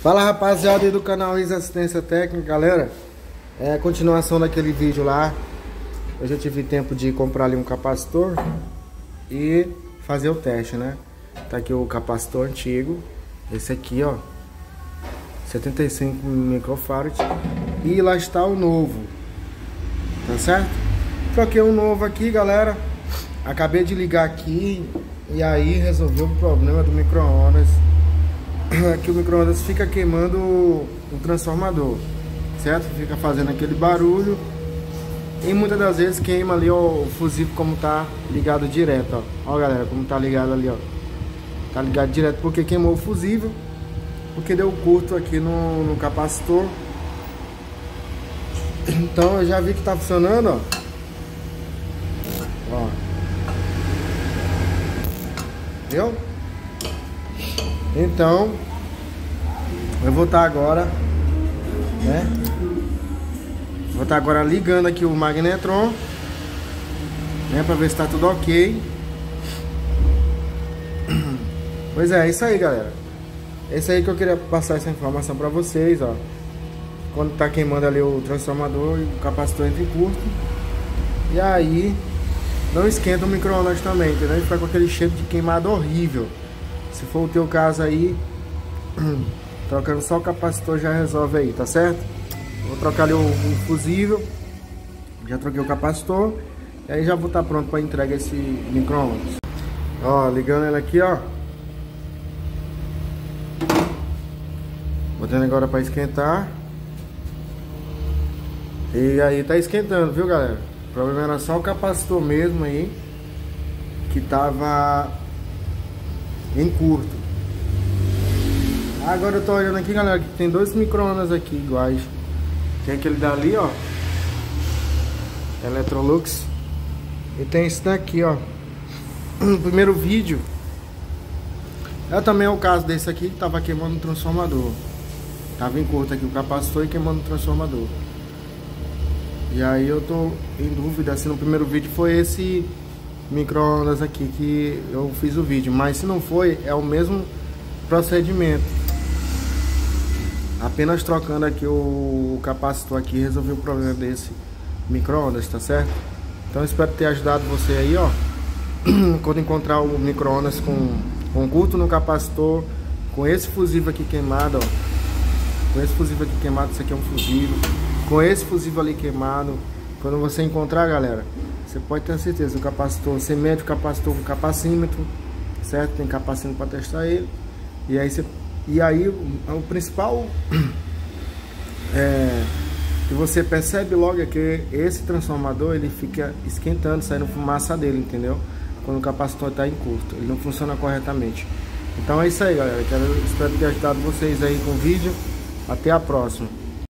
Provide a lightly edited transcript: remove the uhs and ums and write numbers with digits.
Fala rapaziada aí do canal Isa Assistência Técnica, galera. É a continuação daquele vídeo lá. Hoje eu tive tempo de comprar ali um capacitor e fazer o teste, né? Tá aqui o capacitor antigo, esse aqui, ó, 75 microfarads. E lá está o novo, tá certo? Troquei um novo aqui, galera. Acabei de ligar aqui e aí resolveu o problema do micro-ondas. Aqui o micro-ondas fica queimando o transformador, certo? Fica fazendo aquele barulho e muitas das vezes queima ali ó, o fusível como tá ligado direto, ó. Ó galera, como tá ligado ali, ó. Tá ligado direto porque queimou o fusível, porque deu curto aqui no capacitor. Então eu já vi que tá funcionando, ó. Ó. Viu? Então eu vou estar agora, né? Vou estar agora ligando aqui o magnetron, né? Pra ver se tá tudo ok. Pois é isso aí, galera. É isso aí que eu queria passar essa informação pra vocês, ó. Quando tá queimando ali o transformador e o capacitor entra em curto. E aí não esquenta o micro-ondas também, entendeu? Ele fica com aquele cheiro de queimado horrível. Se for o teu caso aí, trocando só o capacitor já resolve aí, tá certo? Vou trocar ali o fusível. Já troquei o capacitor. E aí já vou estar pronto para entrega esse micro-ondas. Ó, ligando ele aqui, ó. Botando agora para esquentar. E aí tá esquentando, viu galera? O problema era só o capacitor mesmo aí, que tava em curto. Agora eu tô olhando aqui, galera, que tem dois micro-ondas aqui iguais. Tem aquele dali, ó, Electrolux. E tem esse daqui, ó. No primeiro vídeo também é o caso desse aqui, que tava queimando o transformador. Tava em curto aqui o capacitor e queimando o transformador. E aí eu tô em dúvida se no primeiro vídeo foi esse micro-ondas aqui que eu fiz o vídeo. Mas se não foi, é o mesmo procedimento. Apenas trocando aqui o capacitor aqui resolveu o problema desse micro-ondas, tá certo? Então eu espero ter ajudado você aí, ó. Quando encontrar o micro-ondas com curto no capacitor, com esse fusível aqui queimado, ó. Com esse fusível aqui queimado, isso aqui é um fusível. Com esse fusível ali queimado, quando você encontrar, galera, você pode ter certeza, o capacitor, você mede o capacitor com capacímetro, certo? Tem capacímetro para testar ele. E aí o principal que você percebe logo é que esse transformador ele fica esquentando, saindo fumaça dele, entendeu? Quando o capacitor está em curto, ele não funciona corretamente. Então é isso aí, galera. Espero ter ajudado vocês aí com o vídeo. Até a próxima.